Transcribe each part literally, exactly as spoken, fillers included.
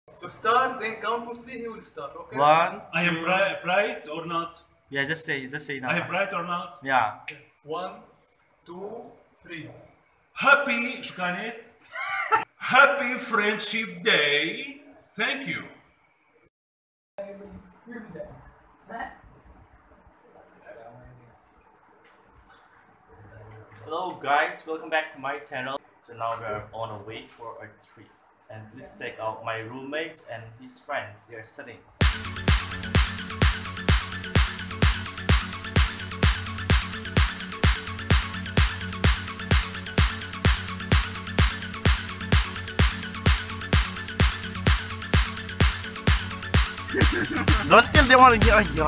To start, then count to three, he will start, okay? One. I am bright, bright or not? Yeah, just say, just say now. I am bright or not? Yeah. One, two, three. Happy شو كانت؟ Happy Friendship Day. Thank you. Hello guys, welcome back to my channel. So now we are on a way for a trip. And please check out my roommates and his friends. They are sitting. Don't tell them what you are.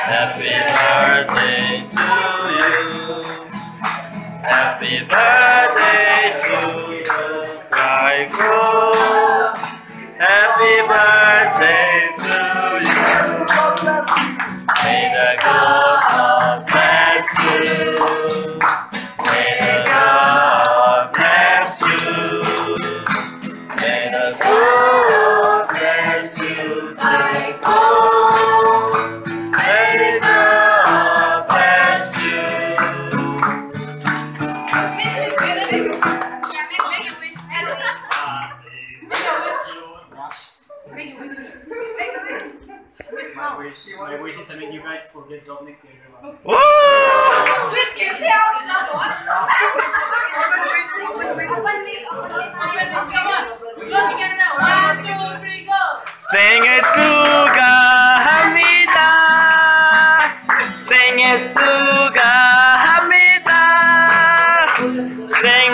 Happy birthday to you. Happy birthday to you, Kaiko. Happy birthday to you. May the good Lord bless you. May the God bless you. May the good bless you, Kaiko. May God bless you. My wish, my wish is to make you guys forget job next year. Woo! Wish can tell. Open wish, open wish. Open wish, open wish. Come on. Go together. One, two, three, go. 생일 축하합니다. 생일 축하합니다. 생일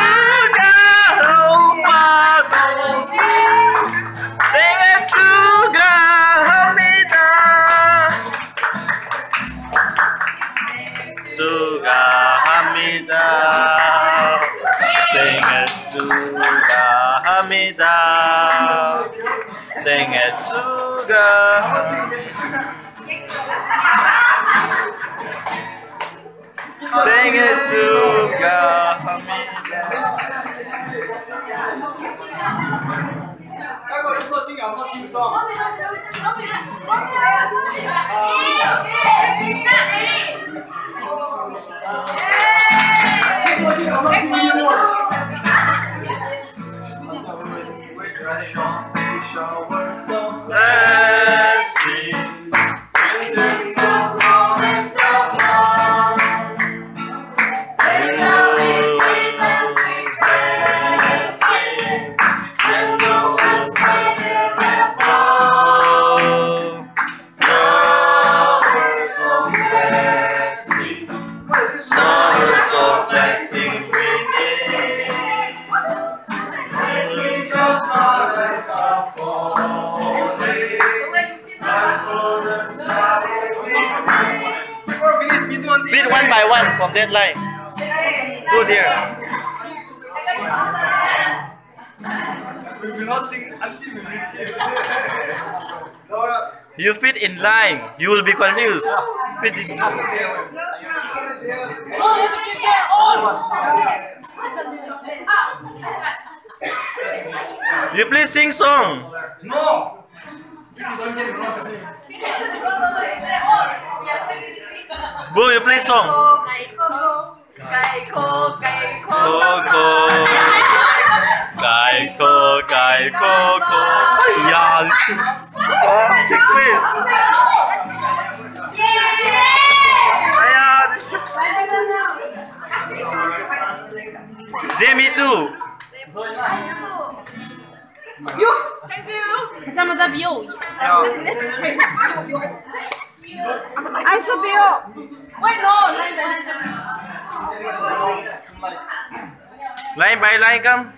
축하합니다. 생일 축하합니다. 축하합니다. 생일 축하합니다. 생일 축하. 생일 축하합니다. I'm not singing, I'm not singing song. Blessing. Showers of blessings we need. Beat one by one from that line. Go there. We will not sing until we reach here. You fit in line. You will be confused. Fit this up. You please sing song. No! You don't get wrong sing. Bro, you play song. Kaiko, Kaiko. Coco. Kaiko, Kaiko, Coco. Yeah, this is... Oh, check this. Yeah, this is... Jamie too. Macam-macam bio. I saw bio. Wait, no. Line by line, come.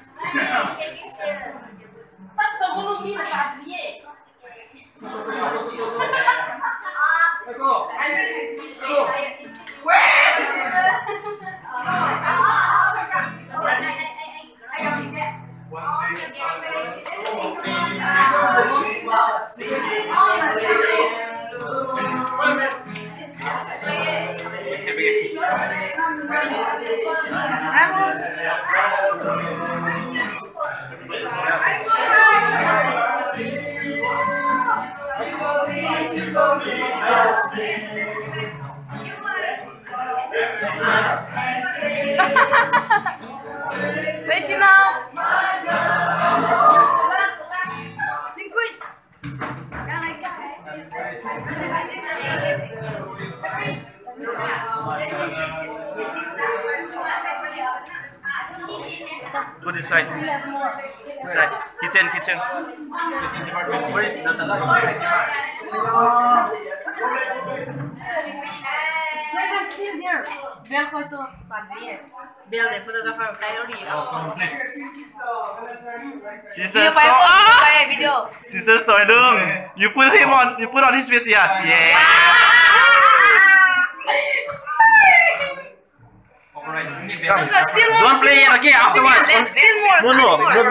Let you know. Xin quýt. Go this side. This side. Kitchen, kitchen. Where is the Still there. Bell ko so padre. Bell de photographer diary. Sister store. Ah! Video. Sister store dong. You put him on. You put on his face. Yes. Yeah.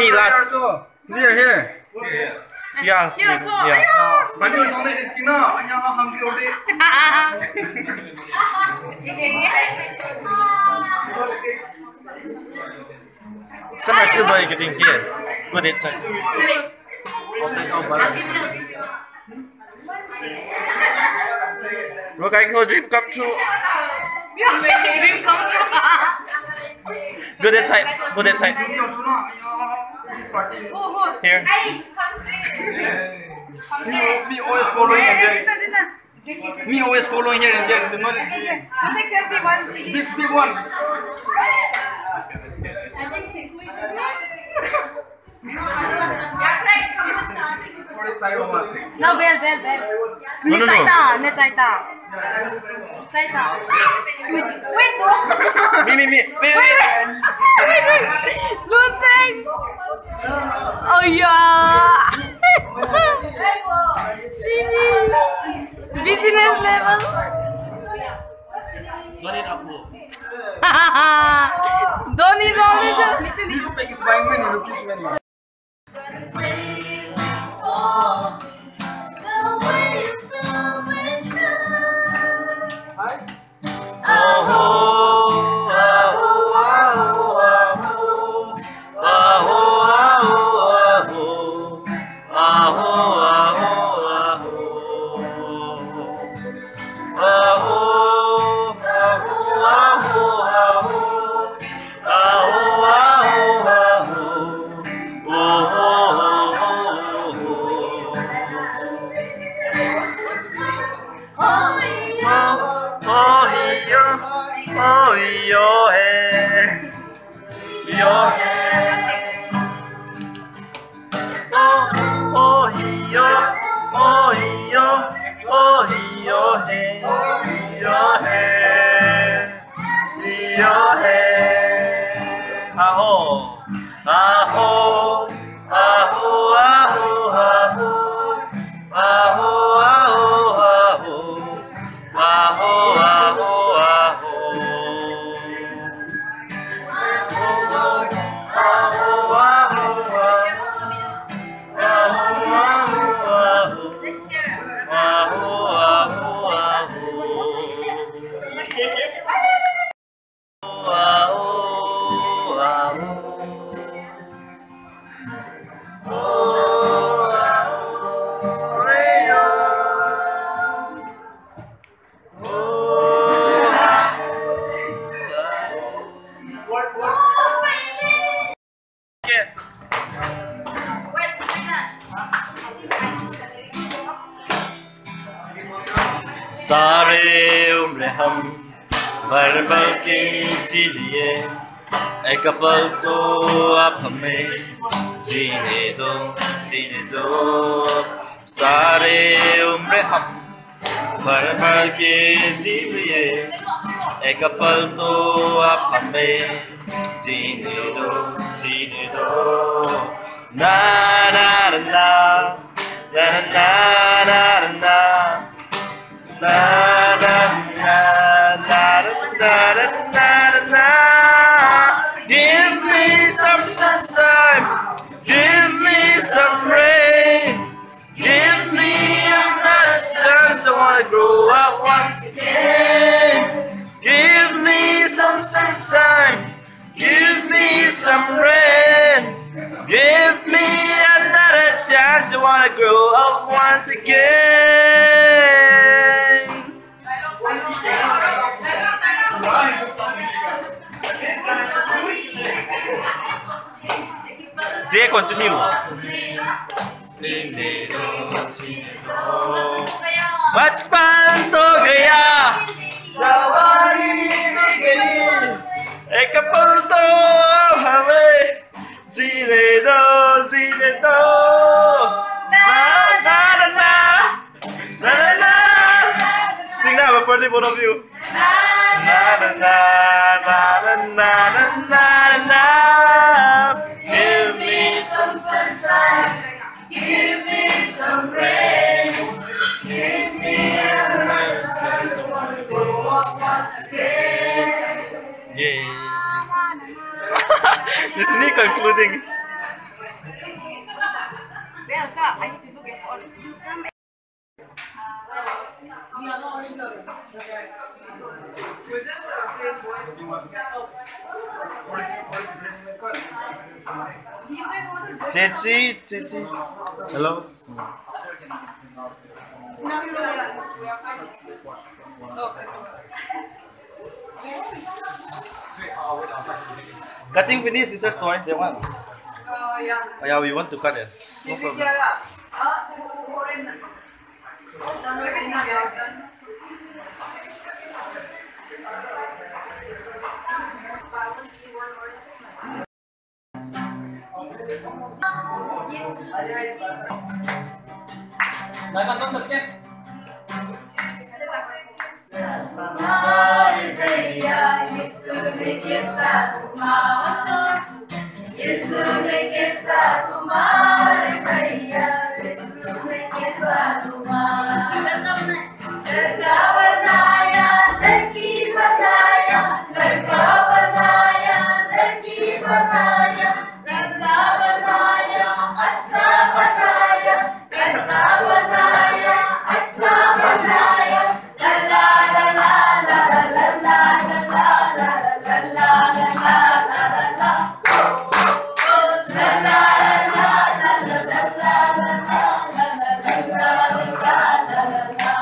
me last. Here, here. Yeah, Here, so, yeah. Baju sone di tina, anya hanggi ode. Saan na silver yung kiting kia? Good inside. Bro, kaya ko dream come true. Dream come true. Good inside. Good inside. Here. Me, me always following and there. Listen, listen. Me always following here and there. The not Take selfie one, please. big, big one. I think six. What is time of No, bell, bell, bell. No, no, no. Chaita, ne chaita. Chaita. Wait, bro. Me, me, me. Wait, Wait, wait. wait. Wait, Lunteng. Oh yeah. Sini. Business level. Don't need up. Don't need all this. This pack is buying many rupees many. सारे उम्र हम भर भर के जी लिए एक पल तो आप हमें जीने दो जीने दो सारे उम्र हम भर भर के जी लिए एक पल तो आप हमें जीने दो जीने दो ना ना ना ना ना ना ना Na na na na na na na na. Give me some sunshine, give me some rain, give me another chance. I wanna grow up once again. Give me some sunshine, give me some rain, give me another chance. I wanna grow up once again. Dia continue. Bachpan to gaya, jawani mein gayi, ek pal to hame jeene do, jeene do. Na na na na, na na na. Sing now, birthday both of you. Na na na na na na na na. Give me some sunshine, give me some rain, give me a chance. I wanna grow up once again. Yeah. This is me concluding. Yeah, Kak, I need to look at all. You come and We're just uh, playing boys. Cici, Cici. Hello. Cutting finish, scissors toy. They want. Uh, yeah. Oh, yeah, we want to cut it. No Maybe problem. Kiara. Uh, foreign. Maybe Kiara. Hare Krishna, Yesu ne kesa kumaso, Yesu ne kesa kumare kaya, Yesu ne kesa kumare. Ladka banaya, ladki banaya, ladka banaya, ladki banaya, ladka banaya, acha banaya, kaisa banaya, acha banaya. La la la la la la la la la la la la la la la. Oh la la la la la la la la la la la.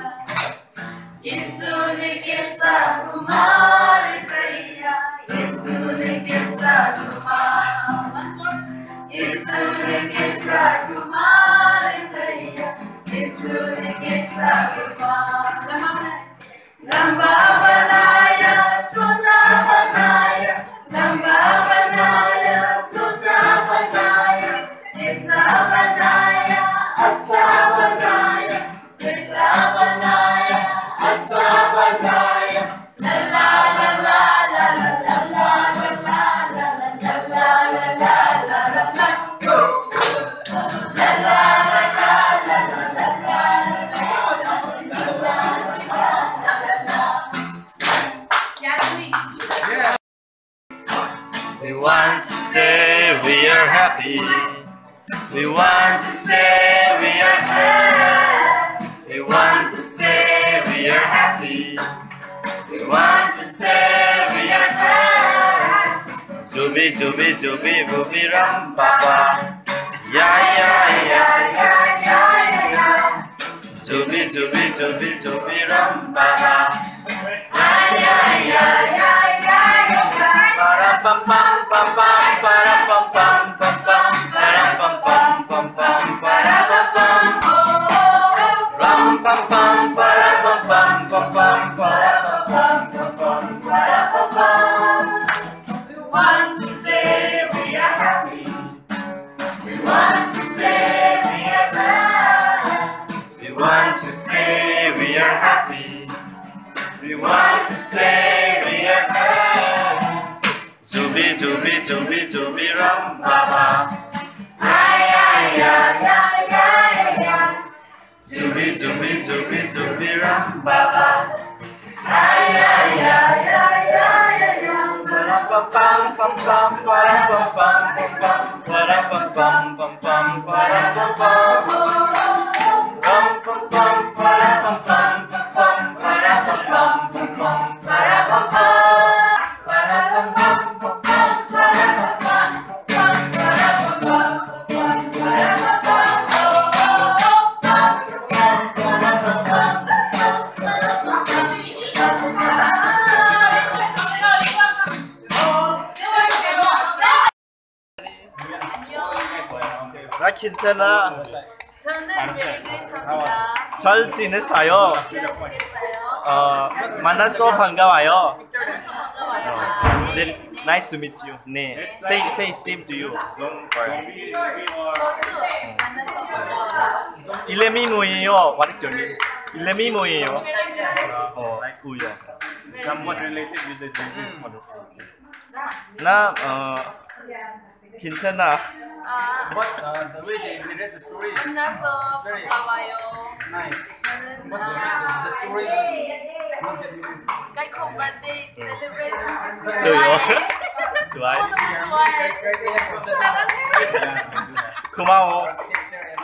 Yesu ne kesa kumare kaya, Yesu ne kesa kumare, Yesu ne kesa kumare kaya, Yesu ne kesa kumare. Lamba banaya, sunda banaya, lamba banaya, sunda banaya, Jesa banaya, acha banaya, Jesa banaya, acha banaya. La la la la la la la la la la la la la la la la. La la la la la la la la. We want to say we are happy. We want to say we are happy. We want to say we are happy. We want to say we are happy. Zubi zubi zubi bubi ram papa. Ya ya ya ya ya ya. Zubi zubi zubi zubi ram papa. Ya ya ya ya ya ya. Para pam pam pam pam para pam pam pam pam para pam pam pam pam para pam pam ram pam pam para pam pam pam pam para pam pam pam para pam pam. We want to say we are happy. We want to say we are glad. We want to say we are happy. We want to say we are happy. Zubi zubi zubi zubi ram baba. Ay ay ay ay ay ay. Zubi zubi zubi zubi ram baba. Ay ay ay ay ay ay. Para pam pam pam pam para pam pam pam pam para pam pam pam pam para pam pam pam pam pam para pam pam pam pam para pam pam pam pam para pam pam para pam pam pam pam para pam pam para pam pam para pam 나 괜찮아. 저는 메리 그리스입니다. 잘 지냈어요. 잘 지냈어요? 어, 만나서 반가워요. 만나서 반가워요. That is nice to meet you. 네. Say say Steve to you. 저도 만나서 반가워요. 이름이 뭐예요? What is your name? 이름이 뭐예요? 어, 우요. Somewhat related with the Jesus. 나 어, 괜찮아. 아, But uh, the way they narrate the story is 만나서 반가워요. nice. 저는 But 아, the, the story is not that meaningful. 까이콩 birthday celebrate 좋아요. 좋아해. 좋아요. 너무 좋아해. Try to have that. 사랑해. 고마워. Take care.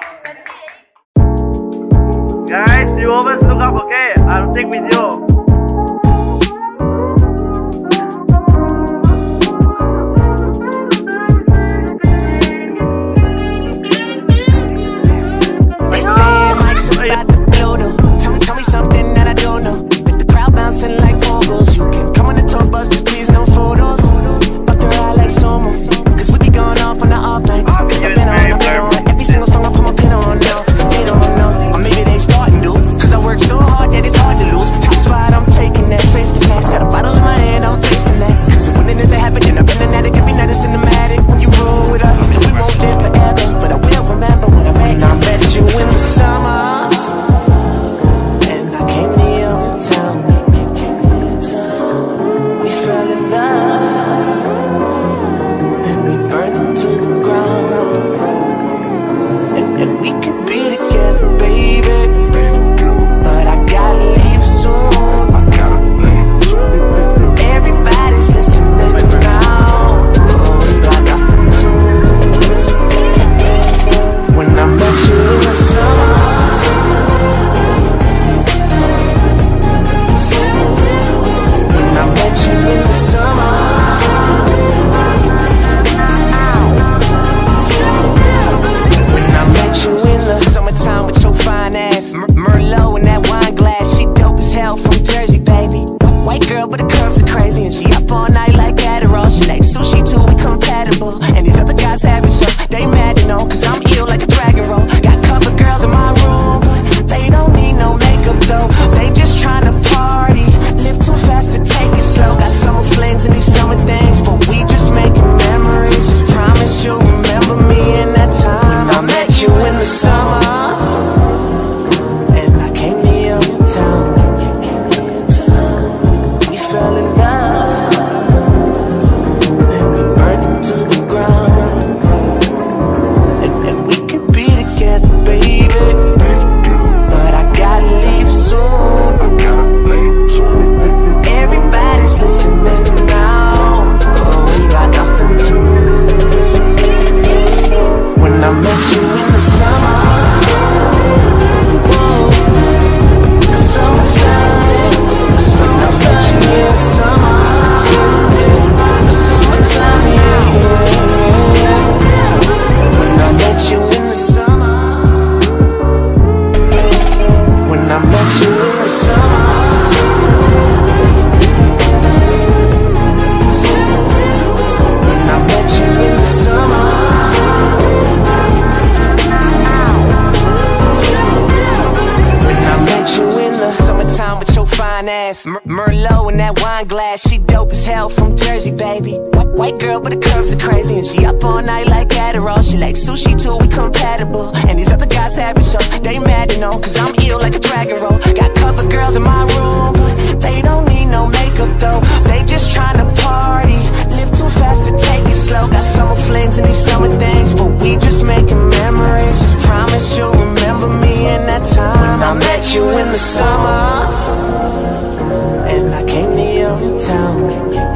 ass. Mer Merlot in that wine glass. She dope as hell from Jersey, baby. White, white girl, but the curves are crazy. And she up all night like Adderall. She like sushi too, we compatible. And these other guys having show, they mad to know, cause I'm ill like a dragon roll. Got cover girls in my room, but they don't need no makeup though. They just tryna party, live too fast to take it slow. Got summer flings and these summer things, but we just making memories. Just promise you'll remember me in that time I met you in the summer, and I came to your town.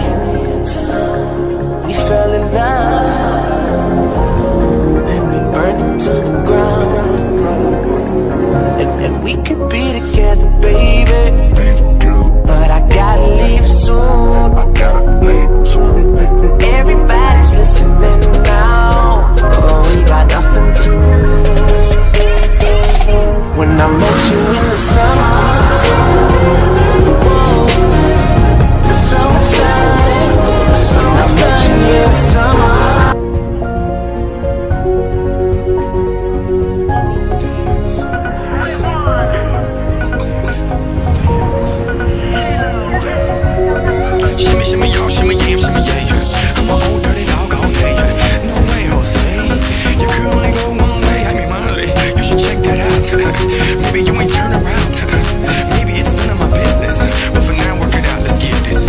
We fell in love, and we burned it to the ground. And, and we could be together, baby, but I gotta leave soon. And everybody's listening now, but we got nothing to lose. When I met you in the summer, the summertime, the summertime, I met you in the summer. Shimmy, shimmy, y'all, shimmy, yeah, shimmy, yeah. I'm a old dirty dog all day. No way, Jose. You could only go one way. I mean, money. You should check that out. Maybe you ain't turn around. Maybe it's none of my business. But for now, work it out. Let's get this.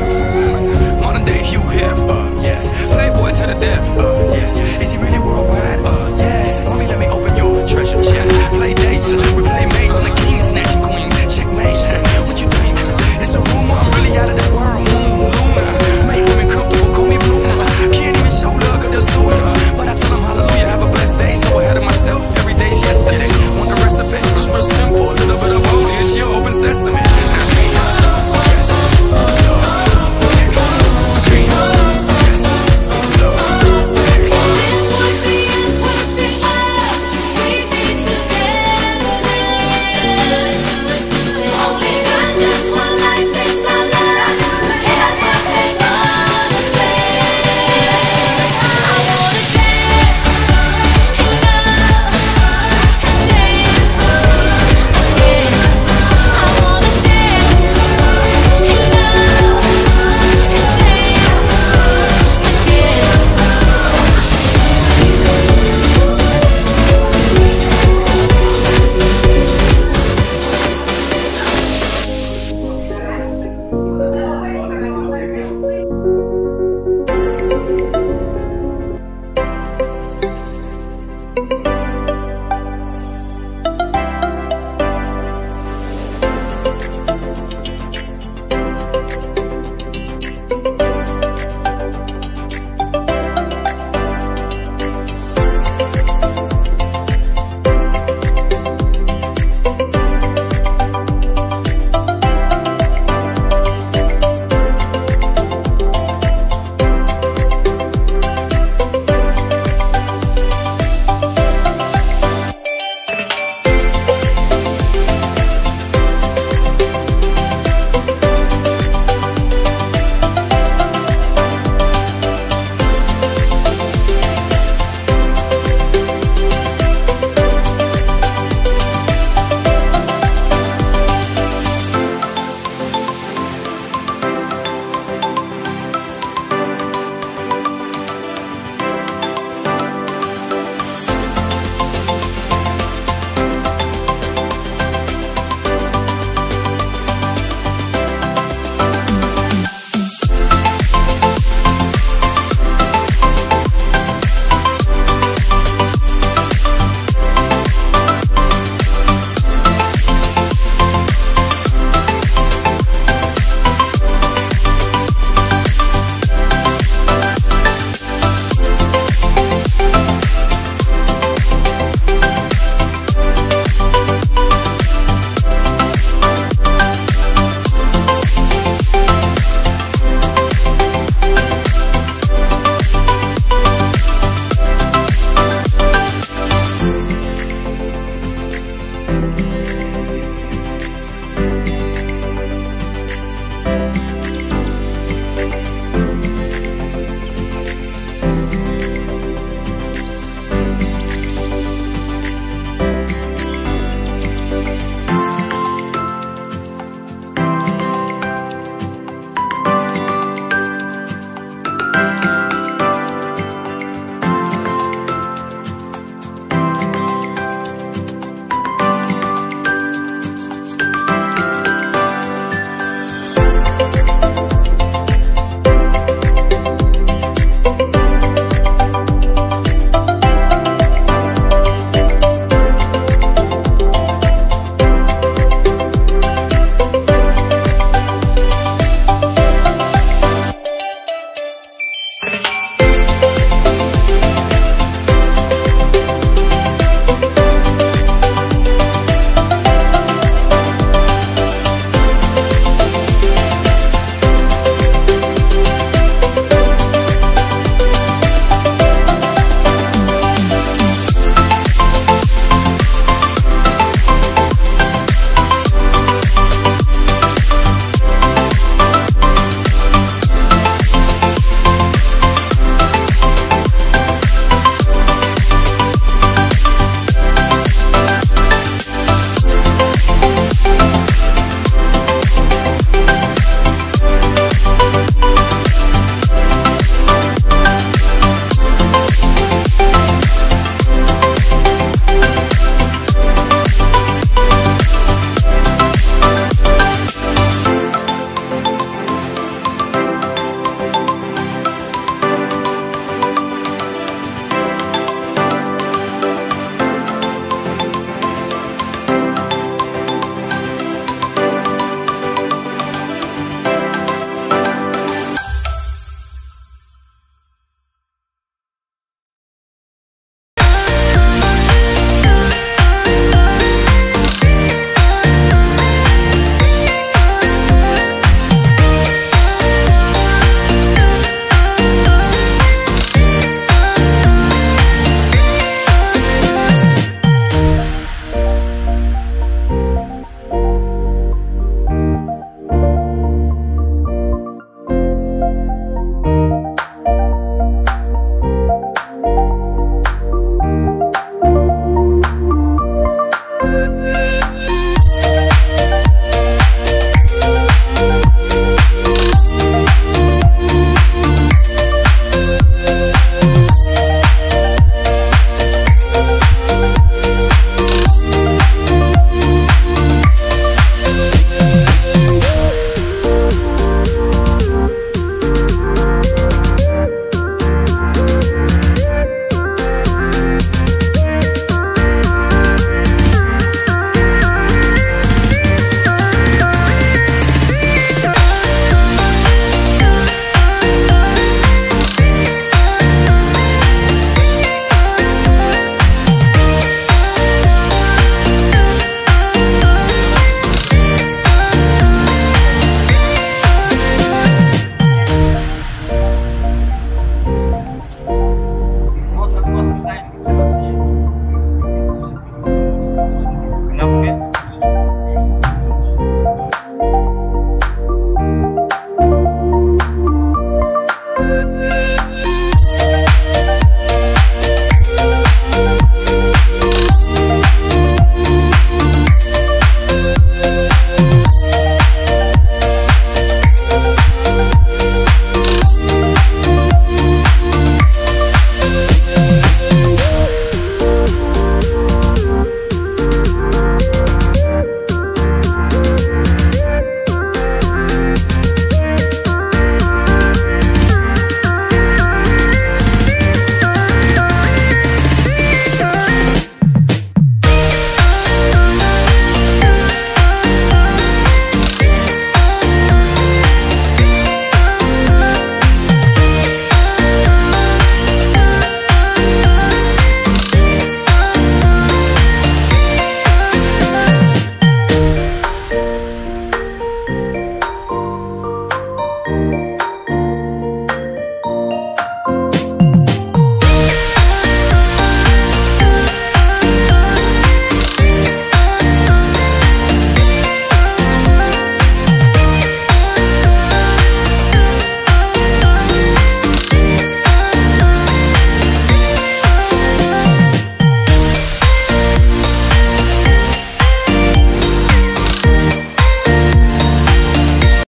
Playboy to the death, uh, yes. Is he really worldwide?